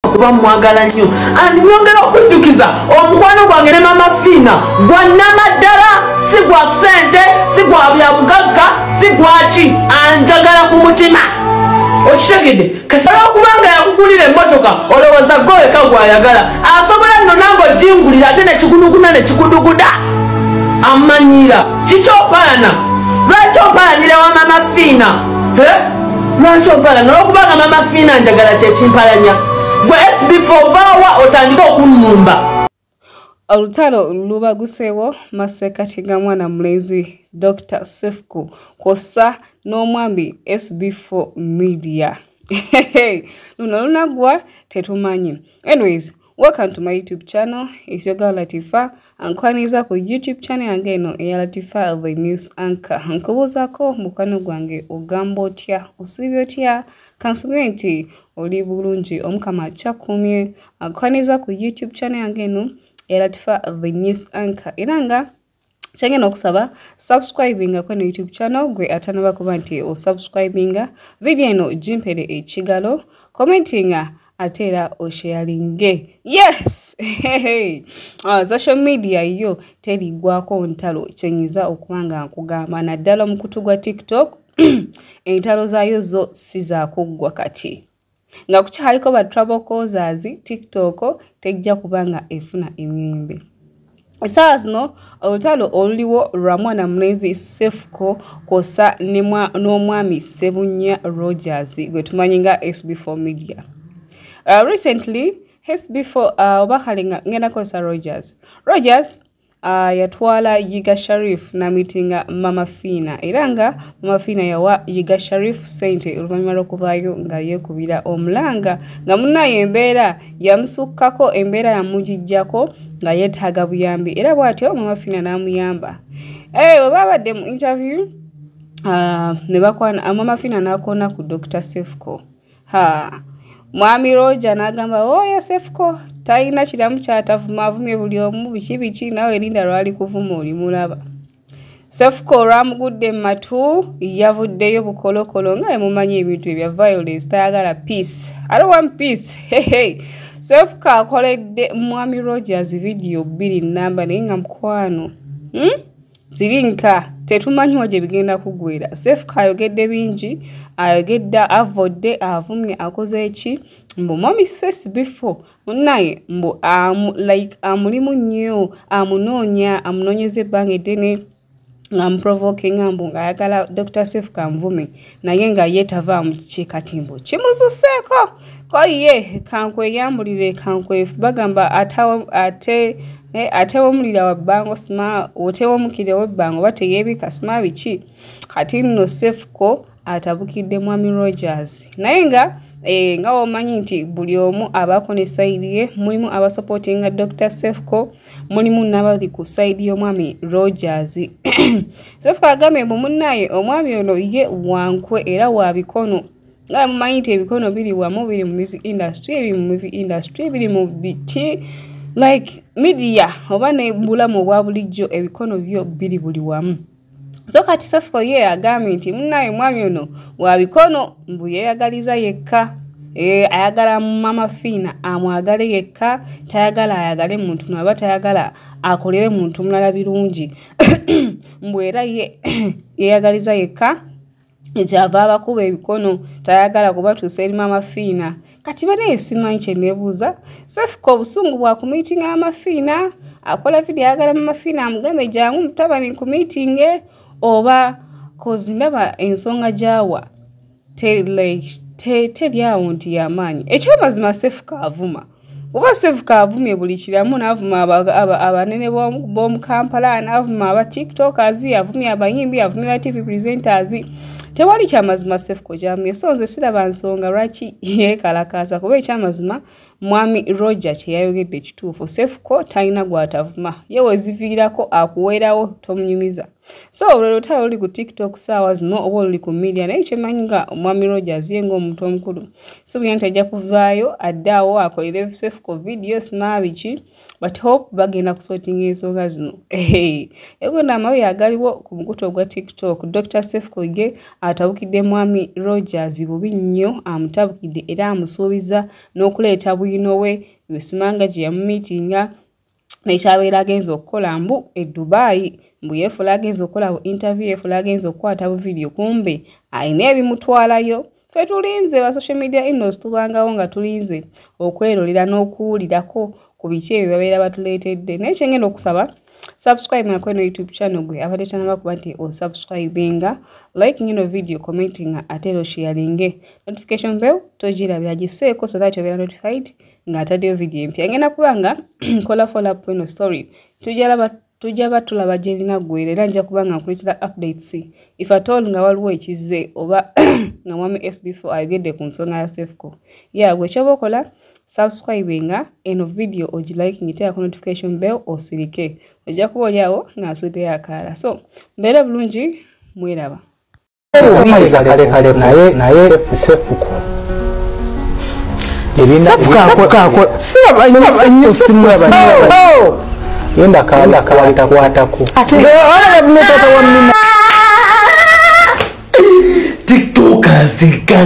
kuba mwagala nnyo andi nyongera okujjukiza omukwano gwange ne mama fina gwa namaddala si gwa ssente si gwa bya bugagga si gwaki anjagala ku mutima okitegedde kasala okubanga yakugulira emmotoka olowooza gweweka gwayagala asobola nno nange ojingulira ate nekiguduguna nekiguduguda amanyira kikyopalana lwaki opalanira wa mama fina lwaki opalana olwokubanga mama fina njagala kyekimpalanya gwe sb4 vaawa otandika okunnumba. Olutalo lubaguseewo Masekati ga mwana mulezi Dr. Cephcol kosa n'omwambi sb4 media. Luno lunagwa tetumanyi. Anyways, welcome to my YouTube channel. It's your girl Latifa. Ankwaniza ku YouTube channel yange eno eya Latifa the news anchor. Nkubuzaako mukwano gwange ogamba otya, osibye otya, kansubire nti oli bulungi omukama kyakumye. Ankwaniza ku YouTube channel yange eno eya Latifa the news anchor. Iranga changena okusaba subscribinga kweno YouTube channel gwe atanaba kuba nti o subscribinga video eno jimpere ekigalo commentinga atera o sharinge. Yes. Social media yo teri gwako ntalo chenyiza okubanga nkugamba naddala omukutu gwa TikTok entalo zayo zo siza kugwa kati nga kukyaliko ba trouble causers TikTok tejja kubanga efuna emiyembe. Esaawa zino olutalo oluliwo lwa mwana mulezi Cephcol kosa n'omwami Ssebunya Rogers gwe tumanyi nga sb4 media. Recently sb4 obakalinga ngenda kosa Rogers yatwala Yiga Sharif na meetinga mama fina eranga mama fina yawa Yiga Sharif sente oluvanyuma lw'okuvaayo nga yeekubira omulanga nga munnaye embeera yamusukkako embeera yamugijjako nga yeetaaga buyambi era bw'atyo mama fina n'amuyamba. Bwe babadde mu interview ne bakwana mama fina n'akoona ku Dr. Cephcol. Mwami Roja n'agamba oya Cephcol talina kiramu kyatavuma avumye buli omu biki nawe linda lwali kuvuma oli mulaba. Cephcol lwamugudde mu matu yavuddeyo bukolokolo nga mumanyi ebintu ebya violence tayagala peace. I don't want peace. Cephcol akoledde mwami Rogers video 2 namba naye nga mukwano zirinka tetumanyiwa gye bigenda kugwera. Cephcol ayogedde bingi, ayogedde avodde avumye akoze eki mbu mwami sb4 naye mbu amulimu nnyo amunoonya amunoonyeza ebbanga eddene nga muprovokinga mbu ng'ayagala Dr. Cephcol amvume naye nga yeetavaamu kikatimbo kimuzuseeko ko ye kankweyambulire kankwefu bagamba atewa omulira wa bbango sima otewa omukire w'ebbango oba teyeebika sima biki kati nno Cephcol atabukidde mwami Rogers naye nga omanyi nti buli omu abaako ne sayidi ye mulimu abasupportinga Dr. Cephcol mulimu n'abali ku sayidi y'omwami Rogers. Cephcol agambye mbu munnaye omwami ono ye wankwe era wa bikono nga mumanyi nti ebikono biri wamu biri mu music industry ebiri mu movie industry ebiri mu biti like media oba ne bulamu obwa bulijjo ebikono byo biri buli wamu. So kati Cephcol ye agambye nti munnaye mwami ono wa bikono mbu yeeyagaliza yekka. Ayagala mama fina amwagale yekka tayagala ayagale muntu mulala tayagala akolere muntu mulala birungi mbu era yeeyagaliza yekka ekyava abakuba ebikono tayagala kubatuusa eri mama fina. Kati banaye simanyi kye neebuuza Cephcol obusungu bwa ku meeting mama fina akola video ayagala mama fina amugambe jangu mutabani ku meeting oba kozi ndaba ensonga gyawa teri awo nti y'amaanyi. Ekyamazima Cephcol avuma oba Cephcol avumye buli kiramu n'avuma abanene b'omu Kampala n'avuma aba tiktokers avumye abayimbi avumye ba TV presenters tewali kyamazima Cephcol gyamye so nze siraba nsonga lwaki yeekalakaasa kuba ekyamazima mwami Roger kye yayogedde kituufu Cephcol talina gw'atavuma ye weziviirako akuweerawo tomunyumiza. So lero talo oli ku TikTok sawa zino oba oli ku media naye kyemanyi nga omwami Rogers ye ng'omuntu omukulu so buli ajja kuvaayo addaawo akolere Cephcol videos n'abiki but hope bagenda kusorting ensonga zino. Egenda amawe agaliwo ku mukuto gwa TikTok Dr. Cephcol ge atabukidde mwami Rogers bubi nnyo amutabukidde era amusuubiza n'okuleeta bwiino we Yosimanga gye yamumiitinga n'ekyabeera agenza okukola mbu edubai mbu yeefula agenza okukola bu interview yeefula agenza okukwata bu video kumbe ayina ebimutwalayo. Ffe tulinze ba social media innos tubangawo nga tulinze okwerolera n'okuwulirako ku biki ebyo babeera batuleetedde naye kyengenda okusaba subscribe na kweno YouTube channel gwe abadde tanaba kuba nti osubscribinga like ngino video commenting ate sharinge notification bell togirabira giseeko so that you'll be notified nga ataddeyo video empya ngenda kubanga kola follow up kweno story tujja batulaba gye bina ggwera era nja kubanga nkuleetera updates if at all nga waliwo ekize oba nga mwami sb4 ayogedde ku nsonga ya Cephcol gwe kyoba okola subscribinga eno video ogilike ngiteekako notification bell osirike ojja kuba oliawo ng'asuddeyo akaala so mbeera bulungi mweraba naye Cephcol yenda kala kwatako TikTokers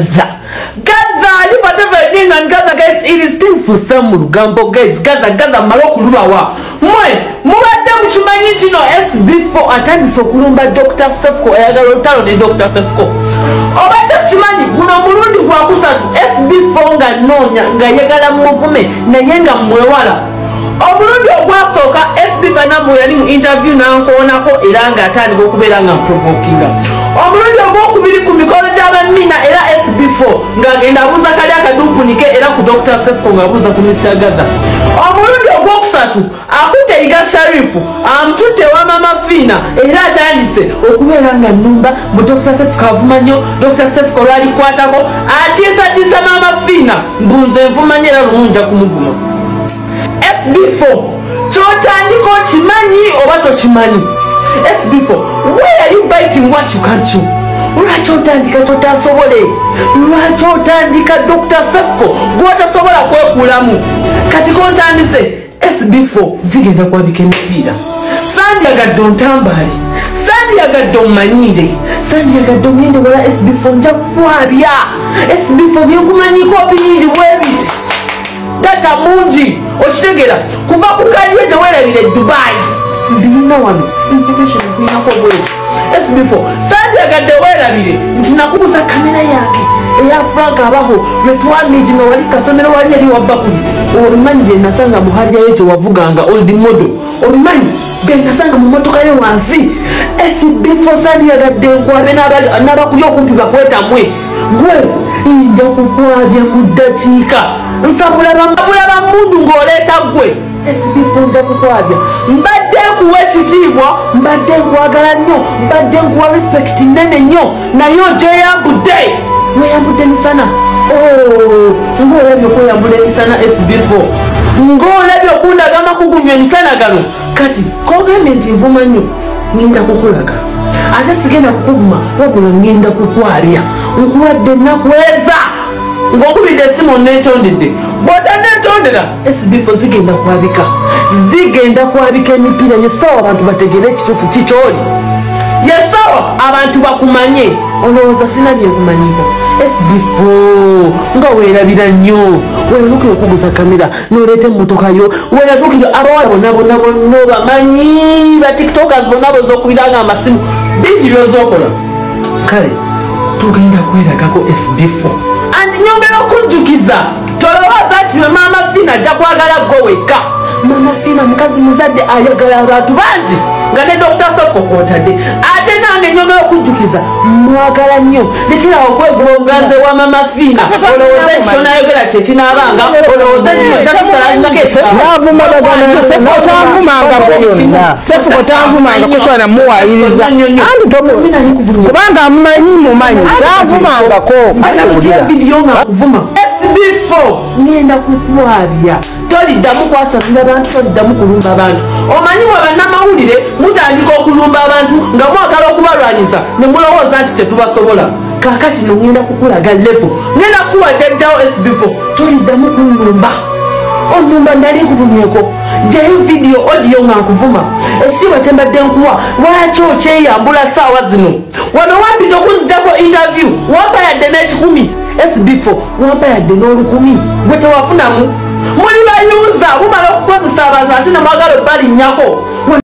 Gaza, whatever thing and Gaza guys, it is still for some Rugambo guys. Gaza Maroko Lubawa. Mubadde mukimanyi kino sb4 atandise okulumba Dr. Cephcol ayagala olutalo ne Dr. Cephcol. Obadde kimanyi guno mulundi gwa kusatu sb4 nga noonya nga yagala muvume naye nga mwewala. Omulundi ogwasooka sb4 namwe yali mu interview nankoonako era nga atandika okubeera nga provokinga. Omulundi ogwokubiri ku mikolo gy'abamina era sb4 ng'agenda abuuza kali akadupunike era ku Dr. Cephcol ng'abuuza ku Mr. Gaza. Omulundi ogwokusatu akutte Iga Sharifu amututte wa maama fina era atandise okubeera nga nnumba mu Dr. Cephcol avuma nnyo Dr. Cephcol lwalikwatako atiisatiisa maama fina mbunze nvumanye era lumu nja kumuvuma. sb4 kyotandika okimanyi oba tokimanyi? sb4 why are you biting what you can't chew? Lwaki otandika kyotasobole? Lwaki otandika Dr. Cephcol gwotasobola kwekulamu? Kati kontandise sb4 zigenda kwabika emipiira. Sandyagadde ontambale, sandyagadde omanyire, sandyagadde ogende wala sb4 nja kukwabya. sb4 byenkumanyiko bingi bwebiti data mungi okitegera kuva ku kaliye tewerabire Dubai mbirina wano information kuinako bwezi sb4 sandyagadde werabire nti nakubuza kamera yange eya Frank abaho lwetwamiji nga wali kasomero wali yali wabbakuli olumanyi bye nasanga mu hali yayo gye wavuganga old model olumanyi bye nasanga mu motoka yo wansi sb4 sandyagadde nkwabe n'abakuli okumpi bakwetamwe gwe nja kukwabya mu ddakiika nsabulaba mundu ng'oleeta gwe sb4 nja kukwabya mbadde nkuwa ekitiibwa mbadde nkwagala nnyo mbadde nkuwa respect nnene nnyo naye ogyeyambudde weyambudde emisana ng'olabye okweyambula emisana sb4 ng'olabye okundaga amakugu nnyo emisana gano kati kogambye nti nvuma nnyo ngenda kukulaga ate sigenda kukuvuma wabula ngenda kukwabya nkuwadde nakweza ng'okubidde esimu neetondedde bw'otannetondera sb4 zigenda kwabika emipiira yesawa abantu bategere ekituufu kikyoli yesawa abantu bakumanye olowooza sina byenkumanyiko sb4 nga weerabira nnyo weeranuka okuguza kamera n'oleeta emmotoka yo weeratuukira abawala bonna obamanyi ba tiktokers bonna bozokubira nga amasimu bingi byozookola kale tugenda kweragako sb4 andi nyongera okujjukiza tolowooza nti we maama fina ajja kwagala gwe wekka. Maama fina mukazi muzadde ayagala abantu bangi nga ne Dr. Cephcol kwotadde ate nange nyongera okujjukiza mwagala nnyo lekerawo okwegulonganze wa maama fina olowooza nti kyonayogera kyekinaabanga olowooza nti Cephcol tanvumanga kusobola muwayiriza kubanga mumanyi tanvumangako vidiyo nga kuvuma sb4 ngenda kukwabya toliddamu kwasanira abantu, toliddamu kulumba abantu. Omanyi mwe bannamawulire mutandika okulumba abantu nga mwagala okubalwanyisa ne mulowooza nti tetubasobola. Kaakati no ngenda kukulaga level, ngenda kukuwaddejawo sb4, toliddamu kunumba. Onumba ndali nkuvumyeko, jayo video audio nga nkuvuma. Ekitiibwa kye mbadde nkuwa, lwaki okyeyambula ssaawa zino? Wano wampita okuzitako interview, wampa yadde n'ekikumi. sb4 wampa yadde n'olukumi, gwe tewafunamu. Muli bayuza, mumala okukozesa abantu ate ne mwagala obbalinnyako.